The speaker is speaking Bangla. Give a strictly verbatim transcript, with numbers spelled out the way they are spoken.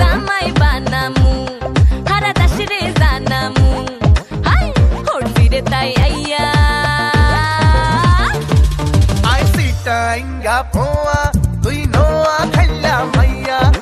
জামাই বানামু হারা দাসরে জানামু হাই হড়জিরে তাই আইয়া আই সিটা ইঙ্গা পোয়া তুই নোয়া খাইলা মাইয়া